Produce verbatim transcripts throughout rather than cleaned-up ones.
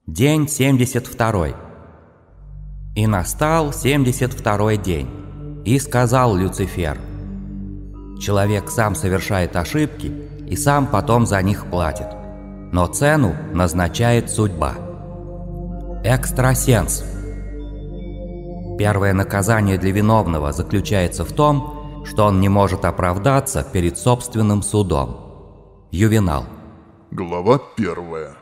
День семьдесят второй. И настал семьдесят второй день, и сказал Люцифер: человек сам совершает ошибки и сам потом за них платит, но цену назначает судьба. Экстрасенс. Первое наказание для виновного заключается в том, что он не может оправдаться перед собственным судом. Ювенал. Глава первая.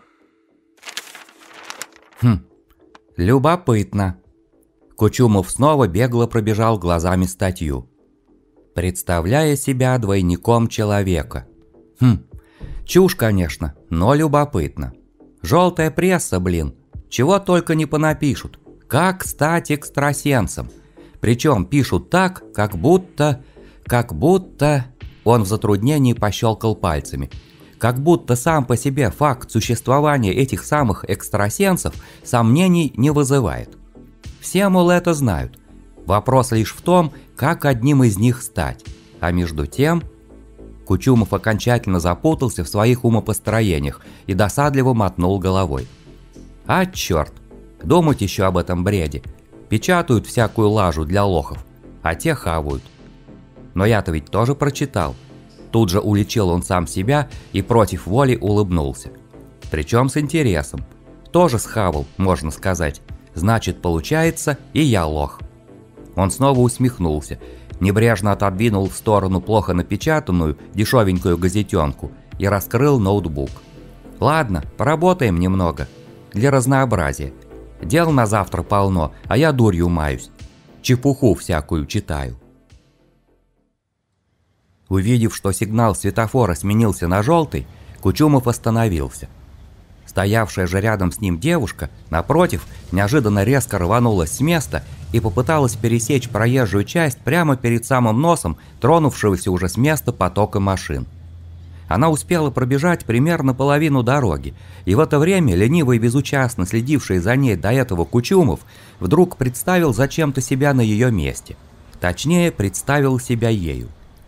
Хм, любопытно. Кучумов снова бегло пробежал глазами статью. Представляя себя двойником человека. Хм, чушь, конечно, но любопытно. Желтая пресса, блин, чего только не понапишут. Как стать экстрасенсом? Причем пишут так, как будто... Как будто... Он в затруднении пощелкал пальцами. Как будто сам по себе факт существования этих самых экстрасенсов сомнений не вызывает. Все, мол, это знают. Вопрос лишь в том, как одним из них стать. А между тем... Кучумов окончательно запутался в своих умопостроениях и досадливо мотнул головой. А черт, думать еще об этом бреде. Печатают всякую лажу для лохов, а те хавают. Но я-то ведь тоже прочитал. Тут же уличил он сам себя и против воли улыбнулся. Причем с интересом. Тоже схавал, можно сказать. Значит, получается, и я лох. Он снова усмехнулся, небрежно отодвинул в сторону плохо напечатанную дешевенькую газетенку и раскрыл ноутбук. Ладно, поработаем немного. Для разнообразия. Дел на завтра полно, а я дурью маюсь. Чепуху всякую читаю. Увидев, что сигнал светофора сменился на желтый, Кучумов остановился. Стоявшая же рядом с ним девушка, напротив, неожиданно резко рванулась с места и попыталась пересечь проезжую часть прямо перед самым носом тронувшегося уже с места потока машин. Она успела пробежать примерно половину дороги, и в это время ленивый и безучастно следивший за ней до этого Кучумов вдруг представил зачем-то себя на ее месте. Точнее, представил себя ею.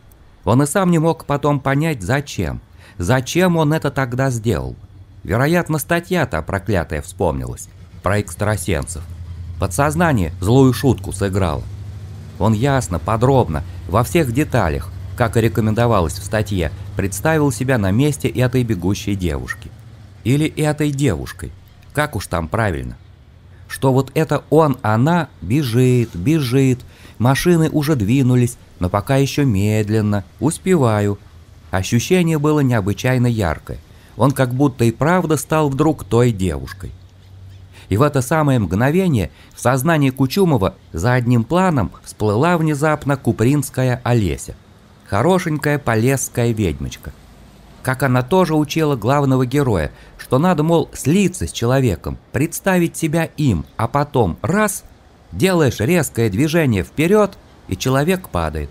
Он и сам не мог потом понять, зачем. Зачем он это тогда сделал? Вероятно, статья-то проклятая вспомнилась. Про экстрасенсов. Подсознание злую шутку сыграло. Он ясно, подробно, во всех деталях, как и рекомендовалось в статье, представил себя на месте этой бегущей девушки. Или этой девушкой. Как уж там правильно. Что вот это он, она бежит, бежит. Машины уже двинулись, но пока еще медленно, успеваю. Ощущение было необычайно яркое. Он как будто и правда стал вдруг той девушкой. И в это самое мгновение в сознании Кучумова за одним планом всплыла внезапно купринская Олеся. Хорошенькая полесская ведьмочка. Как она тоже учила главного героя, что надо, мол, слиться с человеком, представить себя им, а потом раз... Делаешь резкое движение вперед, и человек падает.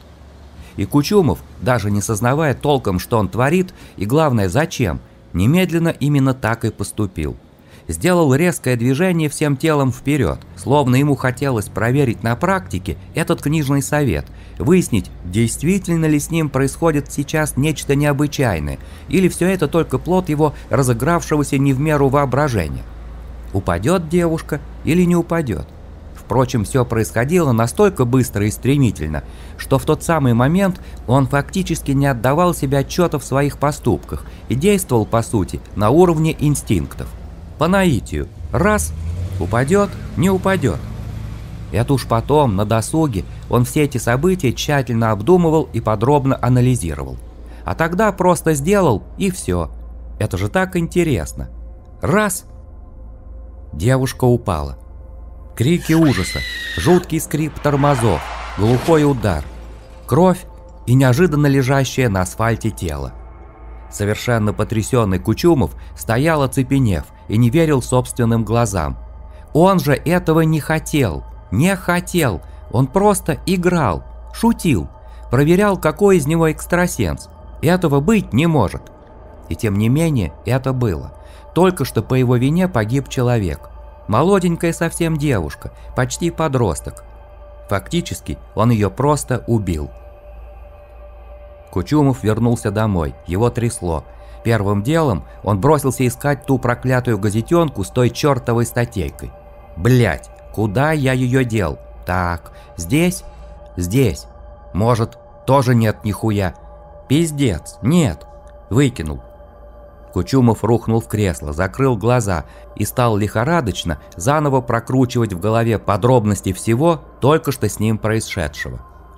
И Кучумов, даже не сознавая толком, что он творит, и главное зачем, немедленно именно так и поступил. Сделал резкое движение всем телом вперед, словно ему хотелось проверить на практике этот книжный совет, выяснить, действительно ли с ним происходит сейчас нечто необычайное, или все это только плод его разыгравшегося не в меру воображения. Упадет девушка или не упадет? Впрочем, все происходило настолько быстро и стремительно, что в тот самый момент он фактически не отдавал себе отчета в своих поступках и действовал, по сути, на уровне инстинктов. По наитию. Раз – упадет, не упадет. Это уж потом, на досуге, он все эти события тщательно обдумывал и подробно анализировал. А тогда просто сделал и все. Это же так интересно. Раз – девушка упала. Крики ужаса, жуткий скрип тормозов, глухой удар, кровь и неожиданно лежащее на асфальте тело. Совершенно потрясенный Кучумов стоял оцепенев и не верил собственным глазам. Он же этого не хотел, не хотел, он просто играл, шутил, проверял, какой из него экстрасенс. Этого быть не может. И тем не менее это было. Только что по его вине погиб человек. Молоденькая совсем девушка, почти подросток. Фактически он ее просто убил. Кучумов вернулся домой, его трясло. Первым делом он бросился искать ту проклятую газетенку с той чертовой статейкой. Блять, куда я ее дел? Так, здесь? Здесь. Может, тоже нет нихуя. Пиздец, нет. Выкинул. Кучумов рухнул в кресло, закрыл глаза и стал лихорадочно заново прокручивать в голове подробности всего только что с ним происшедшего.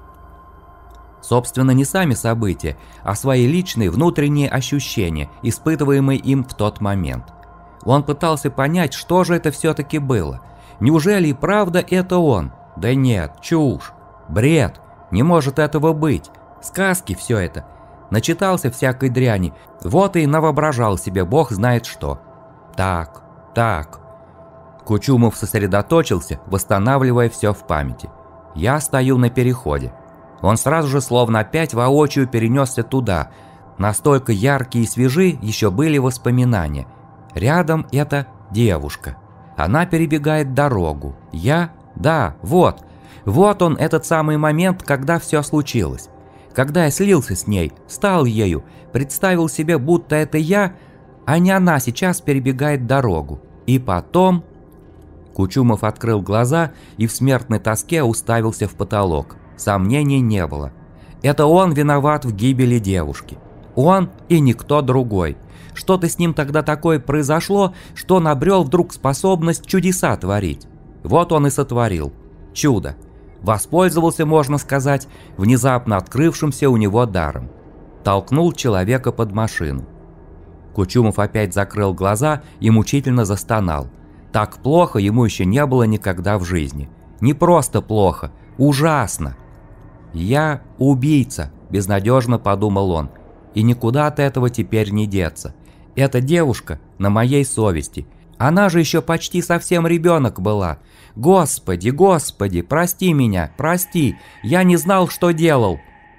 Собственно, не сами события, а свои личные внутренние ощущения, испытываемые им в тот момент. Он пытался понять, что же это все-таки было. Неужели и правда это он? Да нет, чушь. Бред. Не может этого быть. Сказки все это. Начитался всякой дряни, вот и навоображал себе бог знает что. Так, так. Кучумов сосредоточился, восстанавливая все в памяти. Я стою на переходе. Он сразу же словно опять воочию перенесся туда. Настолько яркие и свежи еще были воспоминания. Рядом эта девушка. Она перебегает дорогу. Я? Да, вот. Вот он, этот самый момент, когда все случилось. Когда я слился с ней, стал ею, представил себе, будто это я, а не она сейчас перебегает дорогу. И потом... Кучумов открыл глаза и в смертной тоске уставился в потолок. Сомнений не было. Это он виноват в гибели девушки. Он и никто другой. Что-то с ним тогда такое произошло, что он обрел вдруг способность чудеса творить. Вот он и сотворил. Чудо. Воспользовался, можно сказать, внезапно открывшимся у него даром. Толкнул человека под машину. Кучумов опять закрыл глаза и мучительно застонал. Так плохо ему еще не было никогда в жизни. Не просто плохо, ужасно. «Я убийца», – безнадежно подумал он, и никуда от этого теперь не деться. Эта девушка на моей совести. Она же еще почти совсем ребенок была. Господи, Господи, прости меня, прости, я не знал, что делал.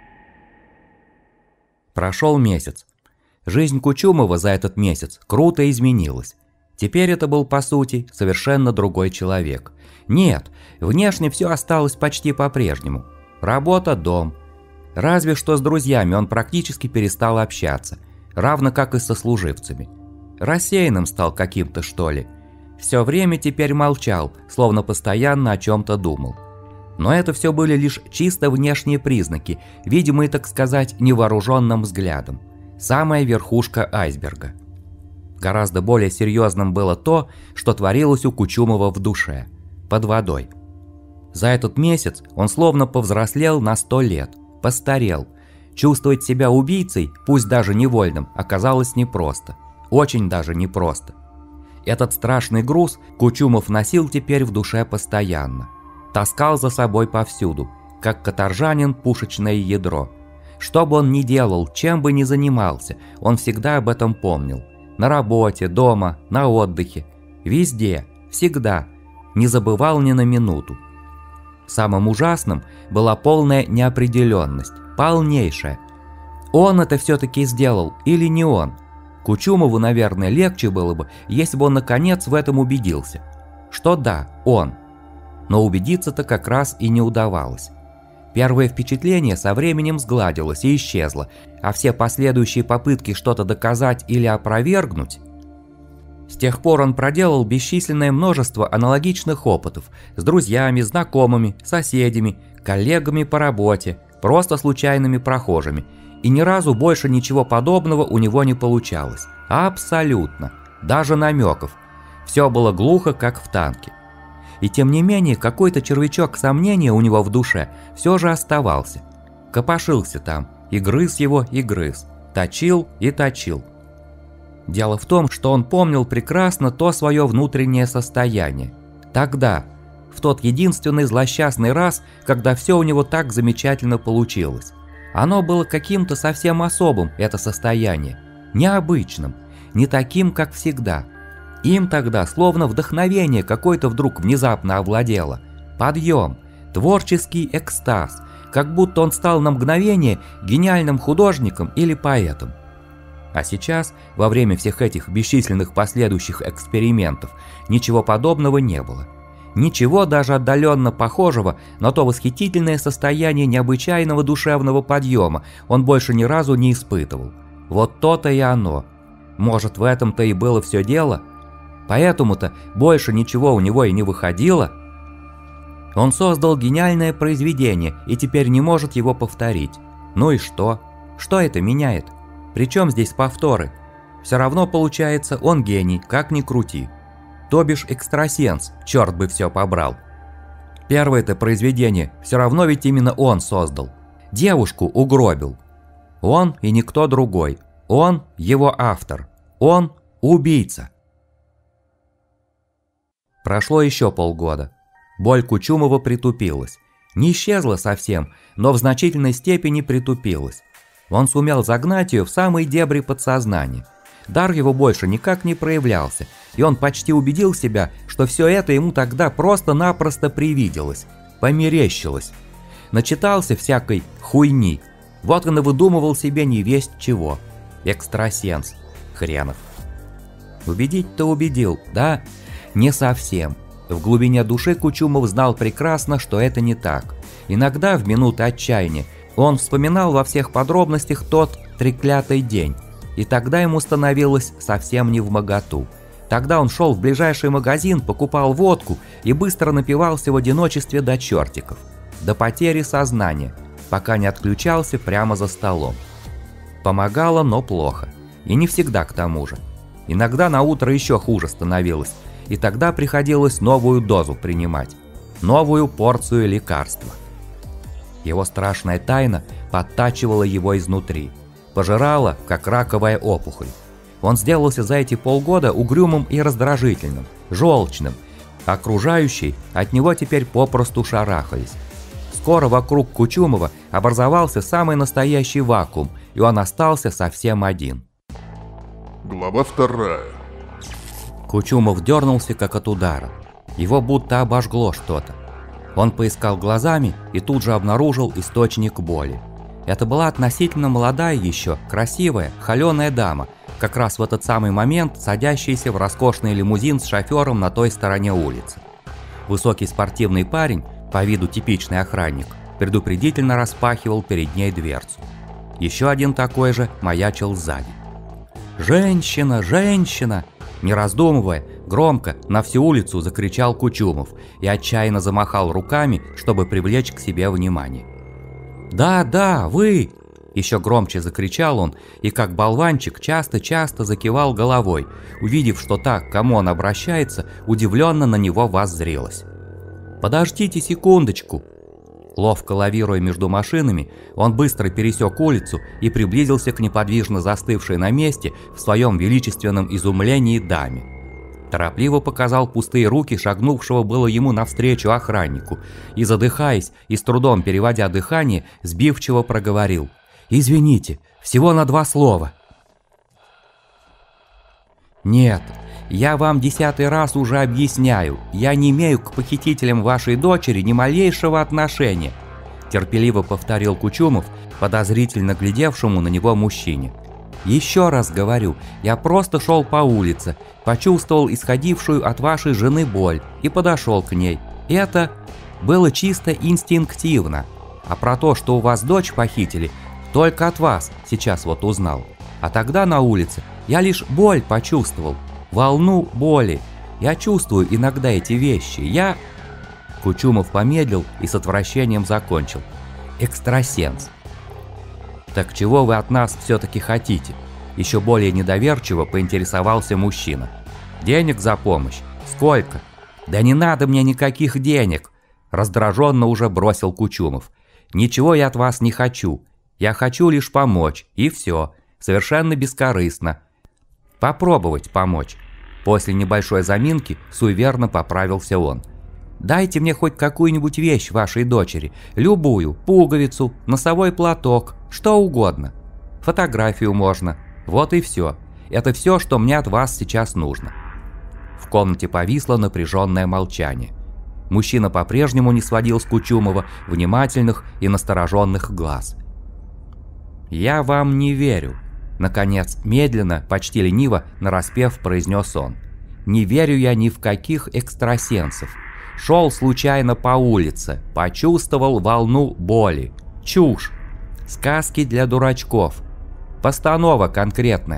Прошел месяц. Жизнь Кучумова за этот месяц круто изменилась. Теперь это был, по сути, совершенно другой человек. Нет, внешне все осталось почти по-прежнему. Работа, дом. Разве что с друзьями он практически перестал общаться, равно как и со служивцами. Рассеянным стал каким-то, что ли. Все время теперь молчал, словно постоянно о чем-то думал. Но это все были лишь чисто внешние признаки, видимые, так сказать, невооруженным взглядом. Самая верхушка айсберга. Гораздо более серьезным было то, что творилось у Кучумова в душе, под водой. За этот месяц он словно повзрослел на сто лет, постарел. Чувствовать себя убийцей, пусть даже невольным, оказалось непросто. Очень даже непросто. Этот страшный груз Кучумов носил теперь в душе постоянно. Таскал за собой повсюду, как каторжанин пушечное ядро. Что бы он ни делал, чем бы ни занимался, он всегда об этом помнил. На работе, дома, на отдыхе. Везде, всегда. Не забывал ни на минуту. Самым ужасным была полная неопределенность, полнейшая. Он это все-таки сделал или не он? Кучумову, наверное, легче было бы, если бы он наконец в этом убедился. Что да, он. Но убедиться-то как раз и не удавалось. Первое впечатление со временем сгладилось и исчезло, а все последующие попытки что-то доказать или опровергнуть... С тех пор он проделал бесчисленное множество аналогичных опытов с друзьями, знакомыми, соседями, коллегами по работе, просто случайными прохожими, и ни разу больше ничего подобного у него не получалось. Абсолютно. Даже намеков. Все было глухо, как в танке. И тем не менее, какой-то червячок сомнения у него в душе все же оставался. Копошился там, и грыз его, и грыз, точил и точил. Дело в том, что он помнил прекрасно то свое внутреннее состояние. Тогда, в тот единственный злосчастный раз, когда все у него так замечательно получилось. Оно было каким-то совсем особым, это состояние, необычным, не таким, как всегда. Им тогда словно вдохновение какое-то вдруг внезапно овладело. Подъем, творческий экстаз, как будто он стал на мгновение гениальным художником или поэтом. А сейчас, во время всех этих бесчисленных последующих экспериментов, ничего подобного не было. Ничего даже отдаленно похожего на то восхитительное состояние необычайного душевного подъема он больше ни разу не испытывал. Вот то-то и оно, Может, в этом-то и было все дело? Поэтому-то больше ничего у него и не выходило? Он создал гениальное произведение и теперь не может его повторить. Ну и что? Что это меняет? Причем здесь повторы? Все равно получается, он гений, как ни крути. То бишь экстрасенс, черт бы все побрал. Первое-то произведение все равно ведь именно он создал. Девушку угробил. Он и никто другой. Он его автор. Он убийца. Прошло еще полгода. Боль Кучумова притупилась. Не исчезла совсем, но в значительной степени притупилась. Он сумел загнать ее в самые дебри подсознания. Дар его больше никак не проявлялся, и он почти убедил себя, что все это ему тогда просто-напросто привиделось, померещилось. Начитался всякой хуйни, вот и навыдумывал себе невесть чего. Экстрасенс хренов. Убедить-то убедил, да? Не совсем. В глубине души Кучумов знал прекрасно, что это не так. Иногда, в минуты отчаяния, он вспоминал во всех подробностях тот треклятый день, и тогда ему становилось совсем невмоготу. Тогда он шел в ближайший магазин, покупал водку и быстро напивался в одиночестве до чертиков, до потери сознания, пока не отключался прямо за столом. Помогало, но плохо, и не всегда к тому же. Иногда на утро еще хуже становилось, и тогда приходилось новую дозу принимать, новую порцию лекарства. Его страшная тайна подтачивала его изнутри, пожирала, как раковая опухоль. Он сделался за эти полгода угрюмым и раздражительным, желчным. Окружающие от него теперь попросту шарахались. Скоро вокруг Кучумова образовался самый настоящий вакуум, и он остался совсем один. Глава вторая. Кучумов дернулся, как от удара. Его будто обожгло что-то. Он поискал глазами и тут же обнаружил источник боли. Это была относительно молодая еще, красивая, холеная дама, как раз в этот самый момент садящаяся в роскошный лимузин с шофером на той стороне улицы. Высокий спортивный парень, по виду типичный охранник, предупредительно распахивал перед ней дверцу. Еще один такой же маячил сзади. «Женщина! Женщина!» Не раздумывая, громко на всю улицу закричал Кучумов и отчаянно замахал руками, чтобы привлечь к себе внимание. «Да, да, вы!» Еще громче закричал он и, как болванчик, часто-часто закивал головой, увидев, что та, к кому он обращается, удивленно на него воззрелась. «Подождите секундочку!» Ловко лавируя между машинами, он быстро пересек улицу и приблизился к неподвижно застывшей на месте в своем величественном изумлении даме. Торопливо показал пустые руки шагнувшего было ему навстречу охраннику и, задыхаясь и с трудом переводя дыхание, сбивчиво проговорил: «Извините, всего на два слова». «Нет, я вам десятый раз уже объясняю, я не имею к похитителям вашей дочери ни малейшего отношения», терпеливо повторил Кучумов, подозрительно глядевшему на него мужчине. «Еще раз говорю, я просто шел по улице, почувствовал исходившую от вашей жены боль и подошел к ней. Это было чисто инстинктивно. А про то, что у вас дочь похитили, только от вас сейчас вот узнал. А тогда на улице я лишь боль почувствовал, волну боли. Я чувствую иногда эти вещи. Я...» Кучумов помедлил и с отвращением закончил: «Экстрасенс». «Так чего вы от нас все-таки хотите?» Еще более недоверчиво поинтересовался мужчина. «Денег за помощь? Сколько?» «Да не надо мне никаких денег!» Раздраженно уже бросил Кучумов. «Ничего я от вас не хочу. Я хочу лишь помочь, и все. Совершенно бескорыстно. Попробовать помочь». После небольшой заминки суеверно поправился он. «Дайте мне хоть какую-нибудь вещь вашей дочери, любую, пуговицу, носовой платок, что угодно. Фотографию можно. Вот и все. Это все, что мне от вас сейчас нужно». В комнате повисло напряженное молчание. Мужчина по-прежнему не сводил с Кучумова внимательных и настороженных глаз. «Я вам не верю», — наконец, медленно, почти лениво, нараспев произнес он. «Не верю я ни в каких экстрасенсов. Шел случайно по улице, почувствовал волну боли. Чушь. Сказки для дурачков. Постанова конкретная.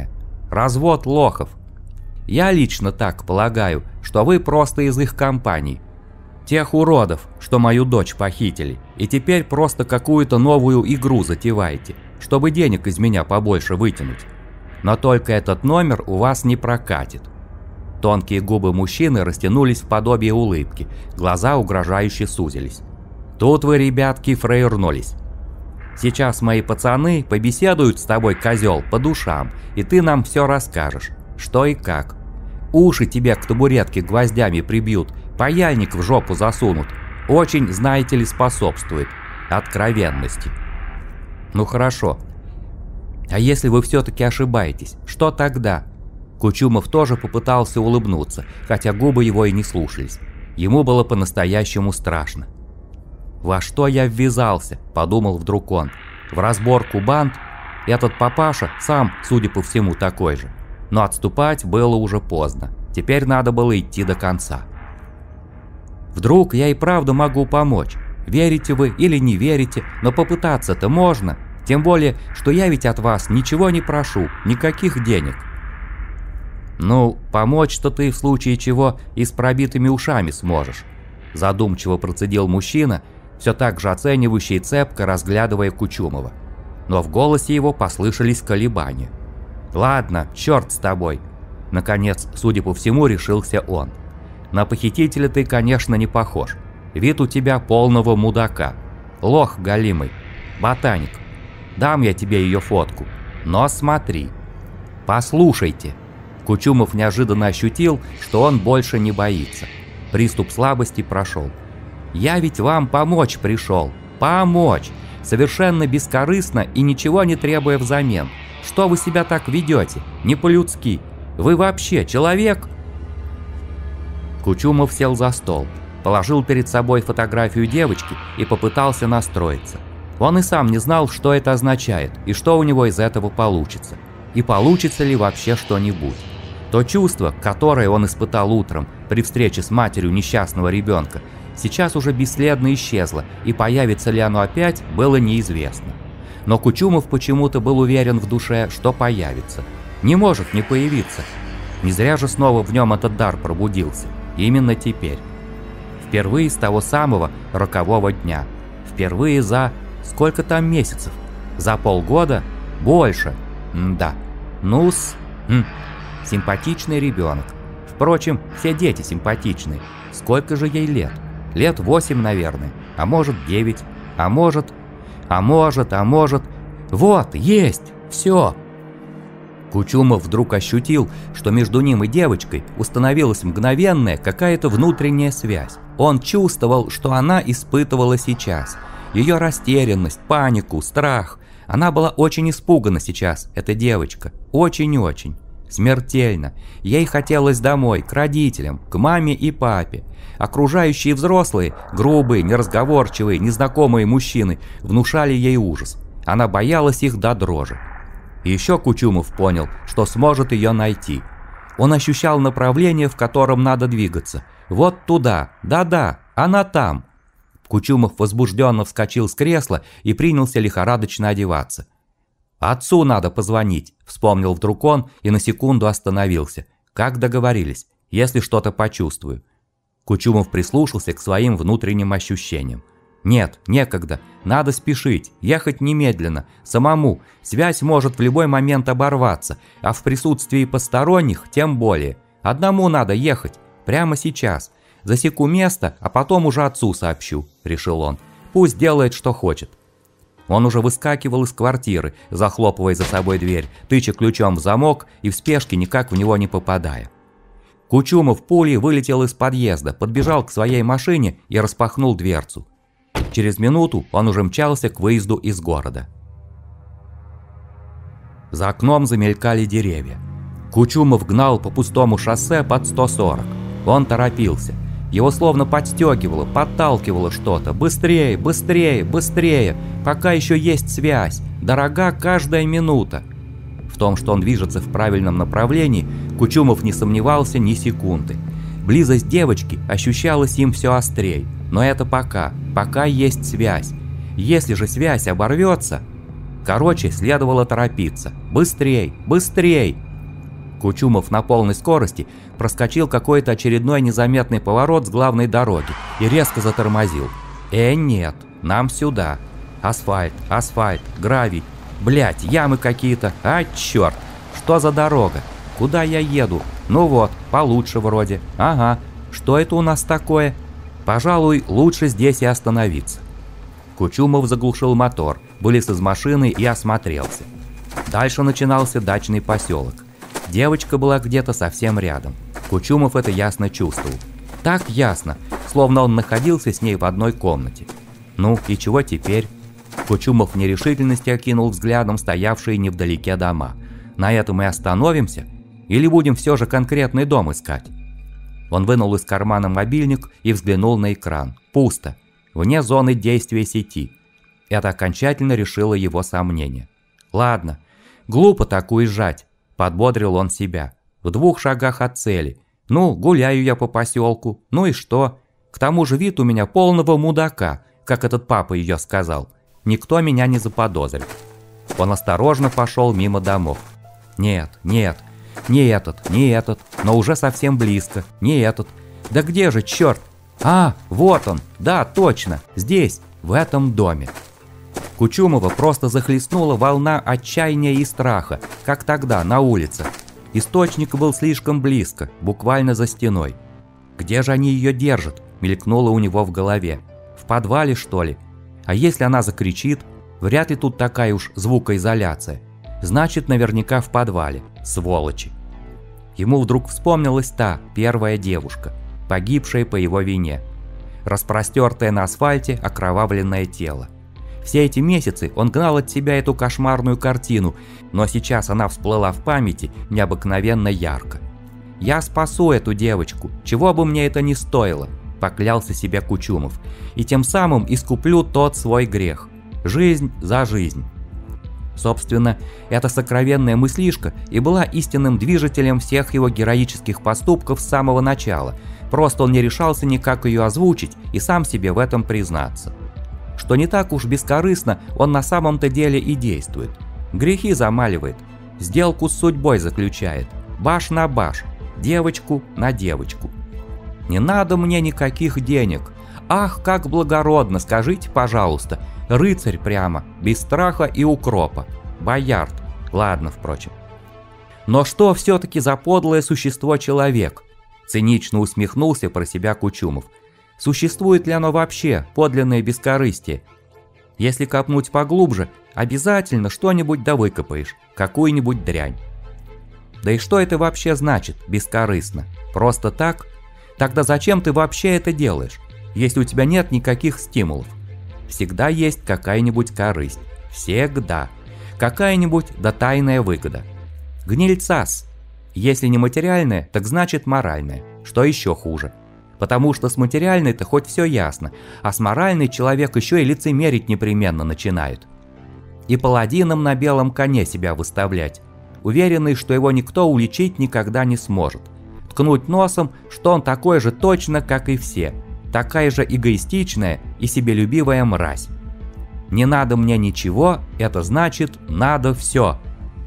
Развод лохов. Я лично так полагаю, что вы просто из их компаний. Тех уродов, что мою дочь похитили, и теперь просто какую-то новую игру затеваете, чтобы денег из меня побольше вытянуть. Но только этот номер у вас не прокатит. Тонкие губы мужчины растянулись в подобие улыбки, глаза угрожающе сузились. Тут вы, ребятки, фраернулись. Сейчас мои пацаны побеседуют с тобой, козел, по душам, и ты нам все расскажешь, что и как. Уши тебе к табуретке гвоздями прибьют, паяльник в жопу засунут. Очень, знаете ли, способствует откровенности. Ну хорошо. А если вы все-таки ошибаетесь, что тогда? Кучумов тоже попытался улыбнуться, хотя губы его и не слушались. Ему было по-настоящему страшно. «Во что я ввязался?» – подумал вдруг он. «В разборку банд? Этот папаша сам, судя по всему, такой же». Но отступать было уже поздно. Теперь надо было идти до конца. «Вдруг я и правда могу помочь? Верите вы или не верите, но попытаться-то можно. Тем более, что я ведь от вас ничего не прошу, никаких денег». «Ну, помочь-то ты в случае чего и с пробитыми ушами сможешь», – задумчиво процедил мужчина, все так же оценивающий и цепко разглядывая Кучумова. Но в голосе его послышались колебания. «Ладно, черт с тобой», – наконец, судя по всему, решился он. «На похитителя ты, конечно, не похож. Вид у тебя полного мудака. Лох голимый. Ботаник. Дам я тебе ее фотку. Но смотри. Послушайте». Кучумов неожиданно ощутил, что он больше не боится. Приступ слабости прошел. «Я ведь вам помочь пришел. Помочь. Совершенно бескорыстно и ничего не требуя взамен. Что вы себя так ведете? Не по-людски. Вы вообще человек?» Кучумов сел за стол, положил перед собой фотографию девочки и попытался настроиться. Он и сам не знал, что это означает и что у него из этого получится. И получится ли вообще что-нибудь. То чувство, которое он испытал утром при встрече с матерью несчастного ребенка, сейчас уже бесследно исчезло, и появится ли оно опять, было неизвестно. Но Кучумов почему-то был уверен в душе, что появится. Не может не появиться. Не зря же снова в нем этот дар пробудился. Именно теперь. Впервые с того самого рокового дня. Впервые за... сколько там месяцев? За полгода? Больше. М-да. Ну-с... Хм. Симпатичный ребенок. Впрочем, все дети симпатичные. Сколько же ей лет? Лет восемь, наверное. А может, девять. А может... А может, а может... Вот, есть! Все! Кучумов вдруг ощутил, что между ним и девочкой установилась мгновенная какая-то внутренняя связь. Он чувствовал, что она испытывала сейчас. Ее растерянность, панику, страх. Она была очень испугана сейчас, эта девочка. Очень-очень. Смертельно. Ей хотелось домой, к родителям, к маме и папе. Окружающие взрослые, грубые, неразговорчивые, незнакомые мужчины внушали ей ужас. Она боялась их до дрожи. И еще Кучумов понял, что сможет ее найти. Он ощущал направление, в котором надо двигаться. Вот туда, да-да, она там. Кучумов возбужденно вскочил с кресла и принялся лихорадочно одеваться. «Отцу надо позвонить», — вспомнил вдруг он и на секунду остановился. «Как договорились, если что-то почувствую». Кучумов прислушался к своим внутренним ощущениям. «Нет, некогда, надо спешить, ехать немедленно, самому, связь может в любой момент оборваться, а в присутствии посторонних тем более. Одному надо ехать, прямо сейчас. Засеку место, а потом уже отцу сообщу», — решил он. «Пусть делает, что хочет». Он уже выскакивал из квартиры, захлопывая за собой дверь, тыча ключом в замок и в спешке никак в него не попадая. Кучумов пулей вылетел из подъезда, подбежал к своей машине и распахнул дверцу. Через минуту он уже мчался к выезду из города. За окном замелькали деревья. Кучумов гнал по пустому шоссе под сто сорок. Он торопился. Его словно подстегивало, подталкивало что-то. Быстрее, быстрее, быстрее, пока еще есть связь. Дорога каждая минута. В том, что он движется в правильном направлении, Кучумов не сомневался ни секунды. Близость девочки ощущалась им все острей. Но это пока, пока есть связь. Если же связь оборвется... Короче, следовало торопиться. Быстрей, быстрей! Кучумов на полной скорости проскочил какой-то очередной незаметный поворот с главной дороги и резко затормозил. «Э, нет, нам сюда. Асфальт, асфальт, гравий. Блять, ямы какие-то. А, черт! Что за дорога? Куда я еду? Ну вот, получше вроде. Ага, что это у нас такое? Пожалуй, лучше здесь и остановиться». Кучумов заглушил мотор, вылез из машины и осмотрелся. Дальше начинался дачный поселок. Девочка была где-то совсем рядом. Кучумов это ясно чувствовал. Так ясно, словно он находился с ней в одной комнате. Ну и чего теперь? Кучумов в нерешительности окинул взглядом стоявшие невдалеке дома. На этом и остановимся? Или будем все же конкретный дом искать? Он вынул из кармана мобильник и взглянул на экран. Пусто. Вне зоны действия сети. Это окончательно решило его сомнения. Ладно, глупо так уезжать, подбодрил он себя. В двух шагах от цели. Ну, гуляю я по поселку. Ну и что? К тому же вид у меня полного мудака, как этот папа ее сказал. Никто меня не заподозрит. Он осторожно пошел мимо домов. Нет, нет, не этот, не этот, но уже совсем близко, не этот. Да где же, черт? А, вот он, да, точно, здесь, в этом доме. Кучумова просто захлестнула волна отчаяния и страха, как тогда, на улице. Источник был слишком близко, буквально за стеной. Где же они ее держат? Мелькнуло у него в голове. В подвале, что ли? А если она закричит? Вряд ли тут такая уж звукоизоляция. Значит, наверняка в подвале. Сволочи. Ему вдруг вспомнилась та, первая девушка, погибшая по его вине. Распростертое на асфальте окровавленное тело. Все эти месяцы он гнал от себя эту кошмарную картину, но сейчас она всплыла в памяти необыкновенно ярко. «Я спасу эту девочку, чего бы мне это ни стоило», – поклялся себе Кучумов, и тем самым искуплю тот свой грех. Жизнь за жизнь. Собственно, эта сокровенная мыслишка и была истинным движителем всех его героических поступков с самого начала, просто он не решался никак ее озвучить и сам себе в этом признаться. Что не так уж бескорыстно он на самом-то деле и действует. Грехи замаливает, сделку с судьбой заключает, баш на баш, девочку на девочку. Не надо мне никаких денег. Ах, как благородно, скажите, пожалуйста, рыцарь прямо, без страха и укропа. Боярд. Ладно, впрочем. Но что все-таки за подлое существо человек? Цинично усмехнулся про себя Кучумов. Существует ли оно вообще, подлинное бескорыстие? Если копнуть поглубже, обязательно что-нибудь да выкопаешь, какую-нибудь дрянь. Да и что это вообще значит, бескорыстно? Просто так? Тогда зачем ты вообще это делаешь, если у тебя нет никаких стимулов? Всегда есть какая-нибудь корысть. Всегда. Какая-нибудь да тайная выгода. Гнильцас. Если не материальная, так значит моральная. Что еще хуже. Потому что с материальной-то хоть все ясно, а с моральной человек еще и лицемерить непременно начинает. И паладином на белом коне себя выставлять, уверенный, что его никто уличить никогда не сможет. Ткнуть носом, что он такой же точно, как и все. Такая же эгоистичная и себелюбивая мразь. Не надо мне ничего, это значит надо все.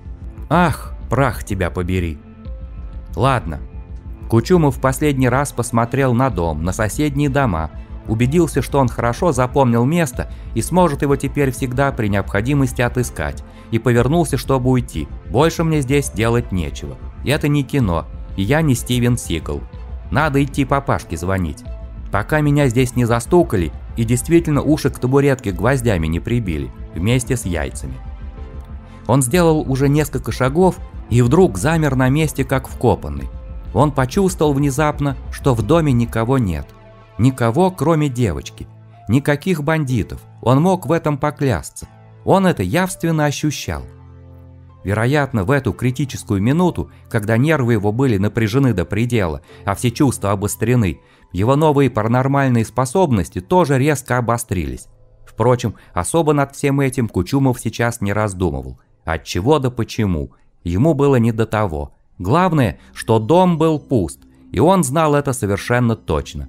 Ах, прах тебя побери. Ладно. Кучумов в последний раз посмотрел на дом, на соседние дома, убедился, что он хорошо запомнил место и сможет его теперь всегда при необходимости отыскать, и повернулся, чтобы уйти. Больше мне здесь делать нечего. Это не кино, и я не Стивен Сигал. Надо идти папашке звонить. Пока меня здесь не застукали и действительно уши к табуретке гвоздями не прибили, вместе с яйцами. Он сделал уже несколько шагов и вдруг замер на месте, как вкопанный. Он почувствовал внезапно, что в доме никого нет. Никого, кроме девочки. Никаких бандитов. Он мог в этом поклясться. Он это явственно ощущал. Вероятно, в эту критическую минуту, когда нервы его были напряжены до предела, а все чувства обострены, его новые паранормальные способности тоже резко обострились. Впрочем, особо над всем этим Кучумов сейчас не раздумывал. Отчего да почему. Ему было не до того. Главное, что дом был пуст, и он знал это совершенно точно.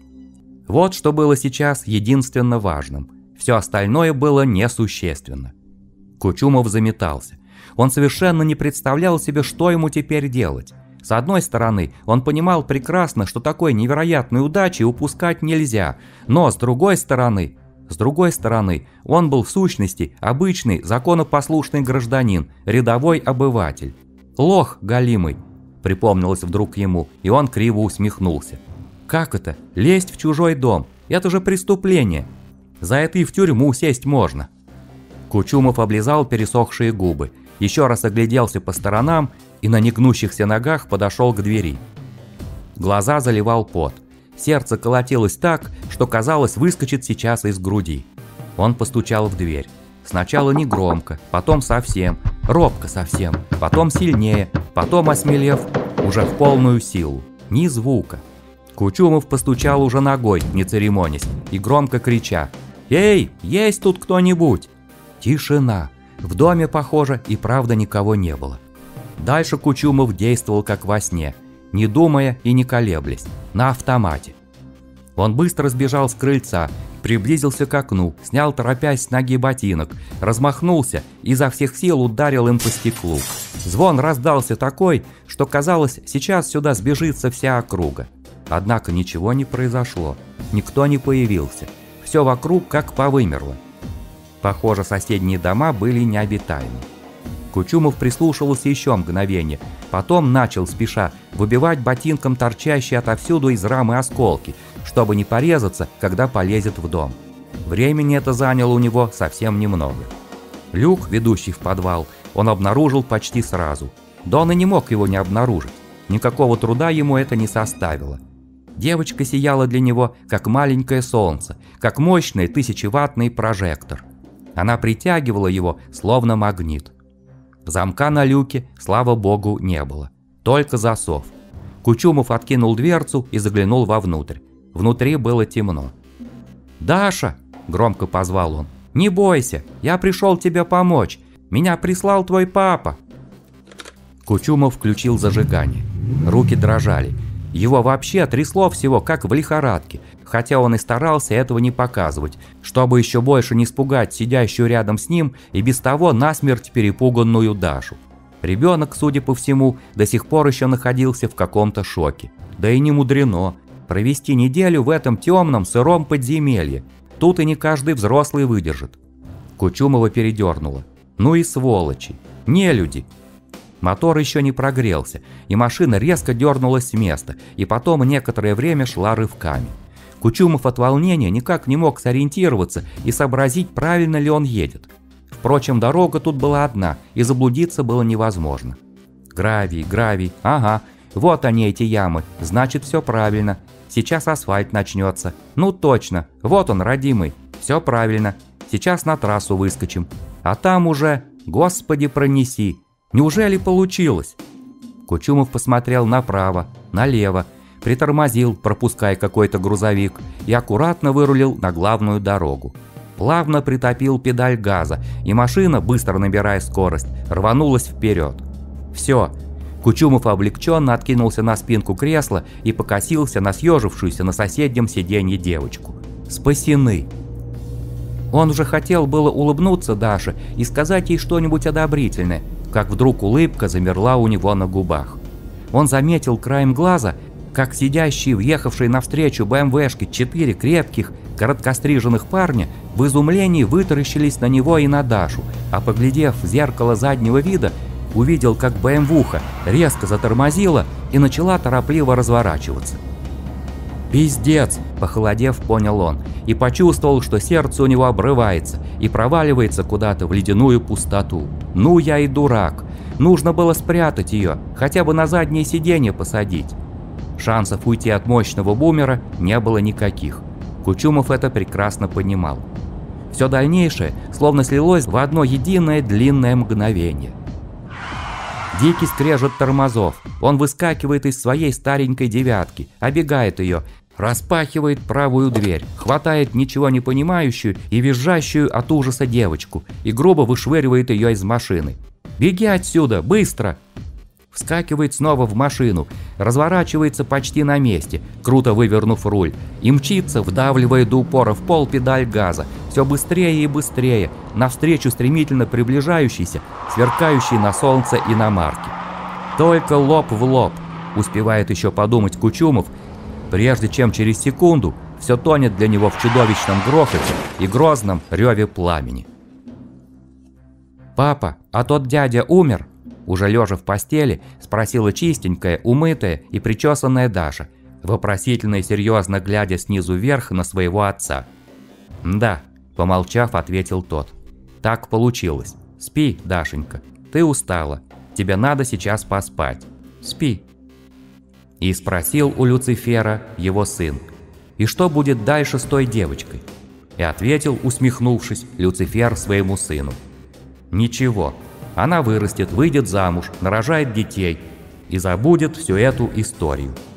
Вот что было сейчас единственно важным. Все остальное было несущественно. Кучумов заметался. Он совершенно не представлял себе, что ему теперь делать. С одной стороны, он понимал прекрасно, что такой невероятной удачи упускать нельзя, но с другой стороны... С другой стороны, он был в сущности обычный законопослушный гражданин, рядовой обыватель. «Лох галимый», — припомнилось вдруг ему, и он криво усмехнулся. «Как это? Лезть в чужой дом? Это же преступление. За это и в тюрьму сесть можно». Кучумов облизал пересохшие губы, еще раз огляделся по сторонам и на негнущихся ногах подошел к двери. Глаза заливал пот. Сердце колотилось так, что казалось, выскочит сейчас из груди. Он постучал в дверь. Сначала негромко, потом совсем, робко совсем, потом сильнее, потом осмелев, уже в полную силу. Ни звука. Кучумов постучал уже ногой, не церемонясь, и громко крича: «Эй, есть тут кто-нибудь?» Тишина. В доме, похоже, и правда никого не было. Дальше Кучумов действовал как во сне, не думая и не колеблясь, на автомате. Он быстро сбежал с крыльца, приблизился к окну, снял торопясь с ноги ботинок, размахнулся и изо всех сил ударил им по стеклу. Звон раздался такой, что казалось, сейчас сюда сбежится вся округа. Однако ничего не произошло, никто не появился, все вокруг как повымерло. Похоже, соседние дома были необитаемы. Кучумов прислушивался еще мгновение, потом начал спеша выбивать ботинком торчащие отовсюду из рамы осколки, чтобы не порезаться, когда полезет в дом. Времени это заняло у него совсем немного. Люк, ведущий в подвал, он обнаружил почти сразу. Да он и не мог его не обнаружить. Никакого труда ему это не составило. Девочка сияла для него, как маленькое солнце, как мощный тысячеваттный прожектор. Она притягивала его, словно магнит. Замка на люке, слава богу, не было. Только засов. Кучумов откинул дверцу и заглянул вовнутрь. Внутри было темно. «Даша!» – громко позвал он. «Не бойся, я пришел тебе помочь. Меня прислал твой папа!» Кучумов включил зажигание. Руки дрожали. Его вообще трясло всего, как в лихорадке, хотя он и старался этого не показывать, чтобы еще больше не испугать сидящую рядом с ним и без того насмерть перепуганную Дашу. Ребенок, судя по всему, до сих пор еще находился в каком-то шоке. Да и не мудрено. Провести неделю в этом темном, сыром подземелье. Тут и не каждый взрослый выдержит. Кучумова передернуло. Ну и сволочи. Нелюди. Мотор еще не прогрелся, и машина резко дернулась с места, и потом некоторое время шла рывками. Кучумов от волнения никак не мог сориентироваться и сообразить, правильно ли он едет. Впрочем, дорога тут была одна, и заблудиться было невозможно. Гравий, гравий, ага, вот они эти ямы, значит все правильно. Сейчас асфальт начнется. Ну точно, вот он, родимый, все правильно. Сейчас на трассу выскочим. А там уже, господи пронеси. Неужели получилось? Кучумов посмотрел направо, налево, притормозил, пропуская какой-то грузовик, и аккуратно вырулил на главную дорогу. Плавно притопил педаль газа, и машина, быстро набирая скорость, рванулась вперед. Все. Кучумов облегченно откинулся на спинку кресла и покосился на съежившуюся на соседнем сиденье девочку. Спасены. Он уже хотел было улыбнуться Даше и сказать ей что-нибудь одобрительное, как вдруг улыбка замерла у него на губах. Он заметил краем глаза, как сидящие, въехавшие навстречу БМВшки четыре крепких, короткостриженных парня в изумлении вытаращились на него и на Дашу, а поглядев в зеркало заднего вида, увидел, как БМВуха резко затормозила и начала торопливо разворачиваться. «Пиздец!» – похолодев, понял он, и почувствовал, что сердце у него обрывается и проваливается куда-то в ледяную пустоту. «Ну я и дурак! Нужно было спрятать ее, хотя бы на заднее сиденье посадить!» Шансов уйти от мощного бумера не было никаких. Кучумов это прекрасно понимал. Все дальнейшее словно слилось в одно единое длинное мгновение. Дикий скрежет тормозов. Он выскакивает из своей старенькой девятки, оббегает ее, распахивает правую дверь, хватает ничего не понимающую и визжащую от ужаса девочку и грубо вышвыривает ее из машины. «Беги отсюда, быстро!» вскакивает снова в машину, разворачивается почти на месте, круто вывернув руль, и мчится, вдавливая до упора в пол педаль газа, все быстрее и быстрее, навстречу стремительно приближающейся, сверкающей на солнце иномарке. Только лоб в лоб, успевает еще подумать Кучумов, прежде чем через секунду все тонет для него в чудовищном грохоте и грозном реве пламени. «Папа, а тот дядя умер?» Уже лежа в постели, спросила чистенькая, умытая и причесанная Даша, вопросительно и серьезно глядя снизу вверх на своего отца. «Да», – помолчав, ответил тот. «Так получилось. Спи, Дашенька, ты устала, тебе надо сейчас поспать. Спи». И спросил у Люцифера его сын: «И что будет дальше с той девочкой?» И ответил, усмехнувшись, Люцифер своему сыну: «Ничего. Она вырастет, выйдет замуж, нарожает детей и забудет всю эту историю».